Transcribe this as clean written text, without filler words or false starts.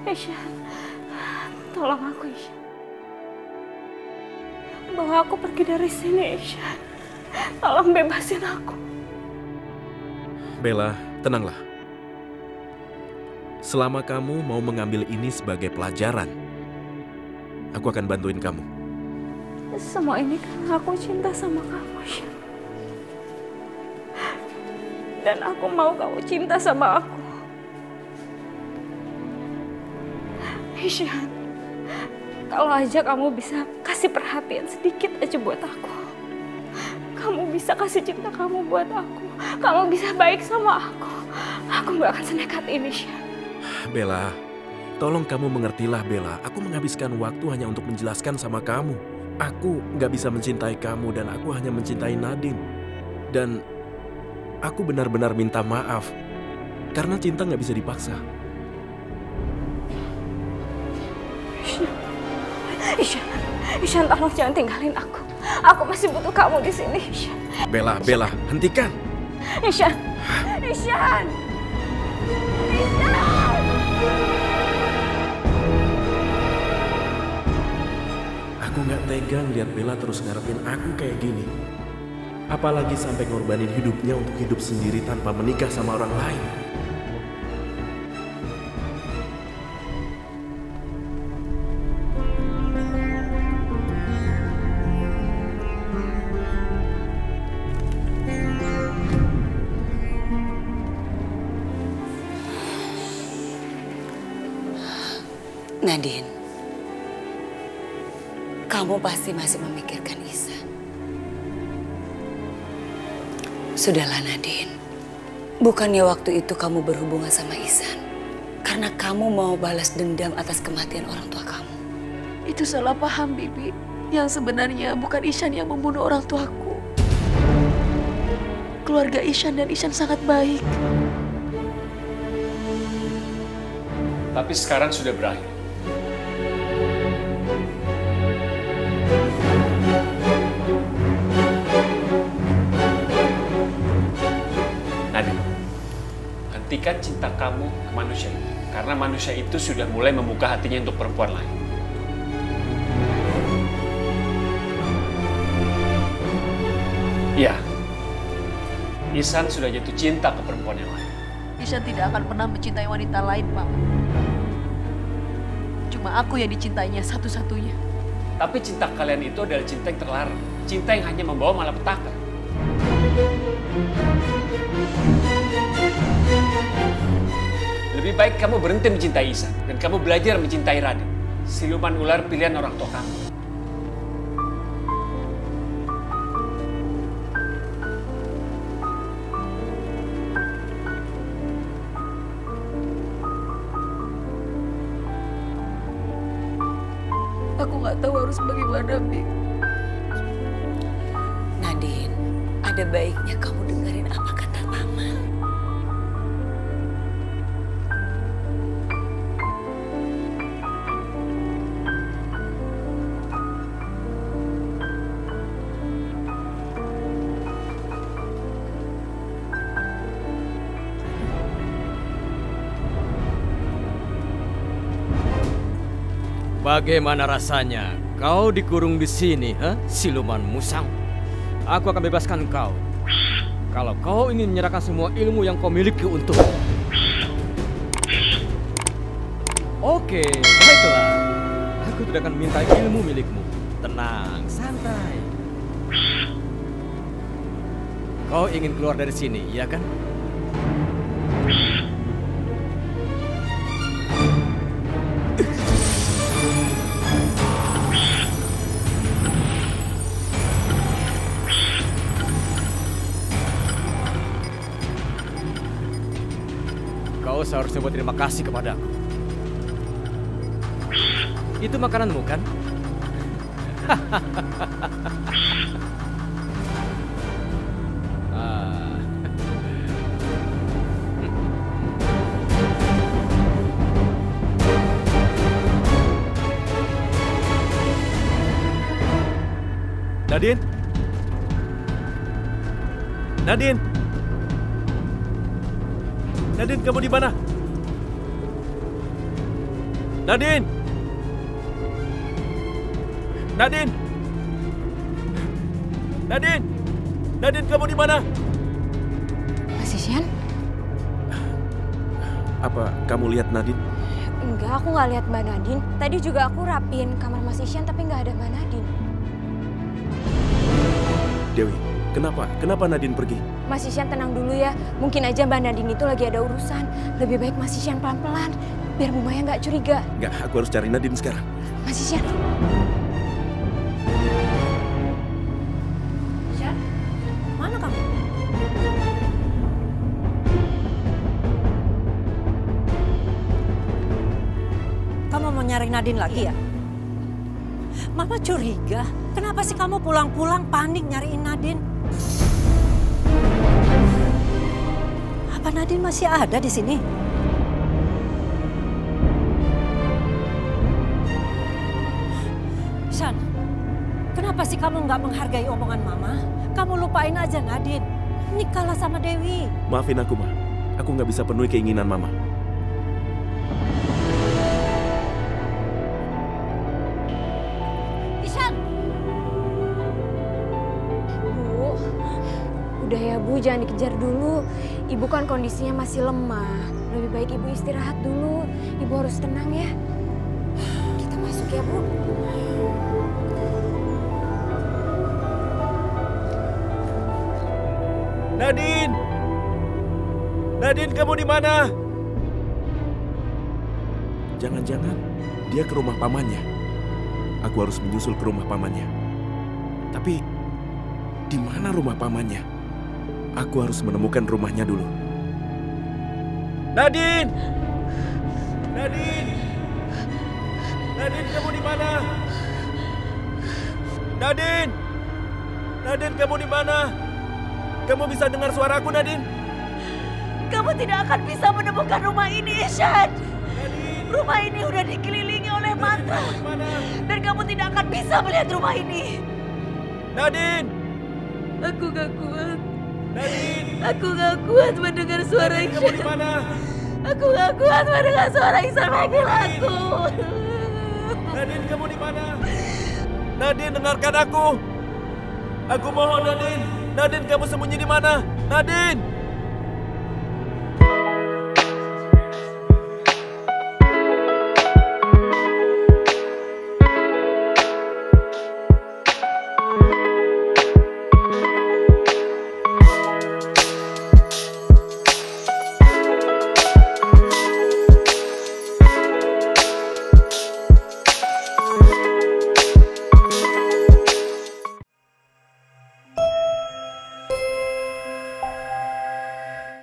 Ishan, tolong aku, Ishan. Bawa aku pergi dari sini, Ishan. Tolong bebasin aku. Bella, tenanglah. Selama kamu mau mengambil ini sebagai pelajaran, aku akan bantuin kamu. Semua ini karena aku cinta sama kamu, Ishan. Dan aku mau kamu cinta sama aku. Ishan, kalau aja kamu bisa kasih perhatian sedikit aja buat aku. Kamu bisa kasih cinta kamu buat aku. Kamu bisa baik sama aku. Aku gak akan senekat ini, Ishan. Bella, tolong kamu mengertilah Bella. Aku menghabiskan waktu hanya untuk menjelaskan sama kamu. Aku gak bisa mencintai kamu dan aku hanya mencintai Nadine. Dan aku benar-benar minta maaf. Karena cinta gak bisa dipaksa. Ishan, tolong jangan tinggalin aku. Aku masih butuh kamu di sini, Ishan. Bella, Bella, hentikan. Ishan. Aku gak tega ngeliat Bella terus ngarepin aku kayak gini. Apalagi sampai ngorbanin hidupnya untuk hidup sendiri tanpa menikah sama orang lain. Nadine, kamu pasti masih memikirkan Ihsan. Sudahlah Nadine, bukannya waktu itu kamu berhubungan sama Ihsan karena kamu mau balas dendam atas kematian orang tua kamu. Itu salah paham, Bibi. Yang sebenarnya bukan Ihsan yang membunuh orang tuaku. Keluarga Ihsan dan Ihsan sangat baik. Tapi sekarang sudah berakhir. Nadine, hentikan cinta kamu ke manusia itu. Karena manusia itu sudah mulai membuka hatinya untuk perempuan lain. Iya, Ihsan sudah jatuh cinta ke perempuan yang lain. Ihsan tidak akan pernah mencintai wanita lain, Pak. Cuma aku yang dicintainya satu-satunya. Tapi cinta kalian itu adalah cinta yang terlarang. Cinta yang hanya membawa malapetaka. Lebih baik kamu berhenti mencintai Ihsan dan kamu belajar mencintai Raden, siluman ular pilihan orang tua kamu. Aku nggak tahu harus bagaimana, Bi. Nadine, ada baiknya kamu dengerin apa kata Mama. Bagaimana rasanya kau dikurung di sini, siluman musang? Aku akan bebaskan kau. Kalau kau ingin menyerahkan semua ilmu yang kau miliki untukku. Oke, baiklah. Aku tidak akan minta ilmu milikmu. Tenang, santai. Kau ingin keluar dari sini, iya kan? Kau seharusnya berterima kasih kepadaku. Itu makananmu, kan? Nadine? Nadine? Nadine, kamu di mana? Nadine! Nadine! Nadine! Nadine, kamu di mana? Mas Isyan? Apa kamu lihat Nadine? Enggak, aku nggak lihat Mbak Nadine. Tadi juga aku rapiin kamar Mas Isyan tapi nggak ada Mbak Nadine. Dewi, kenapa? Kenapa Nadine pergi? Mas Isyan tenang dulu ya. Mungkin aja Mbak Nadine itu lagi ada urusan. Lebih baik Mas Isyan pelan-pelan biar Bu Maya nggak curiga. Nggak, aku harus cari Nadine sekarang. Mas Isyan. Isyan, mana kamu? Kamu mau nyari Nadine lagi ya? Mama curiga. Kenapa sih kamu pulang-pulang panik nyariin Nadine? Apa Nadine masih ada di sini? Shan, kenapa sih kamu nggak menghargai omongan Mama? Kamu lupain aja Nadine. Nikahlah sama Dewi. Maafin aku, Ma. Aku nggak bisa penuhi keinginan Mama. Udah ya Bu, jangan dikejar dulu. Ibu kan kondisinya masih lemah. Lebih baik Ibu istirahat dulu. Ibu harus tenang ya. Kita masuk ya Bu. Nadine! Nadine, kamu di mana? Jangan-jangan dia ke rumah pamannya. Aku harus menyusul ke rumah pamannya. Tapi di mana rumah pamannya? Aku harus menemukan rumahnya dulu. Nadine! Nadine! Nadine, kamu di mana? Nadine! Nadine, kamu di mana? Kamu bisa dengar suaraku, Nadine? Kamu tidak akan bisa menemukan rumah ini, Isyan. Rumah ini udah dikelilingi oleh mantra. Dan kamu tidak akan bisa melihat rumah ini. Nadine! Aku gak kuat. Nadine! Aku gak kuat mendengar suara Nadine, kamu Ihsan. di mana? Aku gak kuat mendengar suara Ihsan panggil aku. Nadine, kamu di mana? Nadine, dengarkan aku. Aku mohon, Nadine. Nadine, kamu sembunyi di mana? Nadine!